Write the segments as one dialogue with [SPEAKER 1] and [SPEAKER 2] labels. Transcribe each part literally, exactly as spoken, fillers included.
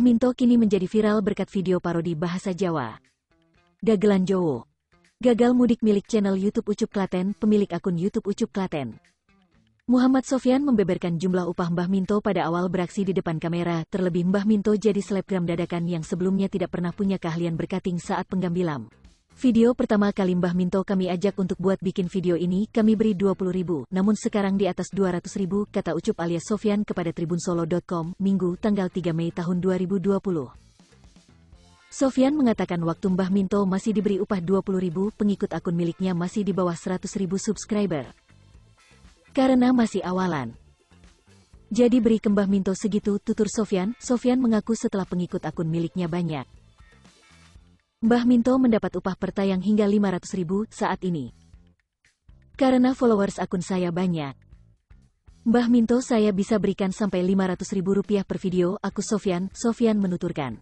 [SPEAKER 1] Mbah Minto kini menjadi viral berkat video parodi bahasa Jawa. Dagelan Jowo. Gagal mudik milik channel YouTube Ucup Klaten, pemilik akun YouTube Ucup Klaten. Muhammad Sofyan membeberkan jumlah upah Mbah Minto pada awal beraksi di depan kamera, terlebih Mbah Minto jadi selebgram dadakan yang sebelumnya tidak pernah punya keahlian berkating saat penggambilan. Video pertama kali Mbah Minto kami ajak untuk buat bikin video ini, kami beri dua puluh ribu, namun sekarang di atas dua ratus ribu, kata Ucup alias Sofyan kepada tribunsolo dot com, Minggu, tanggal tiga Mei tahun dua ribu dua puluh. Sofyan mengatakan waktu Mbah Minto masih diberi upah dua puluh ribu, pengikut akun miliknya masih di bawah seratus ribu subscriber. Karena masih awalan. Jadi beri ke Mbah Minto segitu, tutur Sofyan. Sofyan mengaku setelah pengikut akun miliknya banyak, Mbah Minto mendapat upah per tayang hingga lima ratus ribu saat ini. Karena followers akun saya banyak, Mbah Minto saya bisa berikan sampai lima ratus ribu rupiah per video, aku Sofyan. Sofyan menuturkan.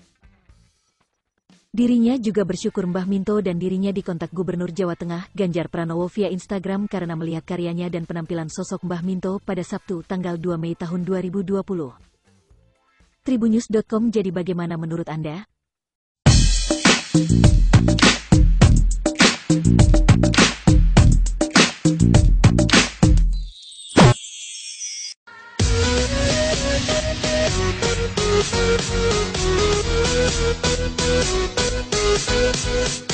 [SPEAKER 1] Dirinya juga bersyukur Mbah Minto dan dirinya dikontak Gubernur Jawa Tengah, Ganjar Pranowo via Instagram karena melihat karyanya dan penampilan sosok Mbah Minto pada Sabtu, tanggal dua Mei tahun dua ribu dua puluh. Tribunnews dot com, jadi bagaimana menurut Anda?
[SPEAKER 2] We'll be right back.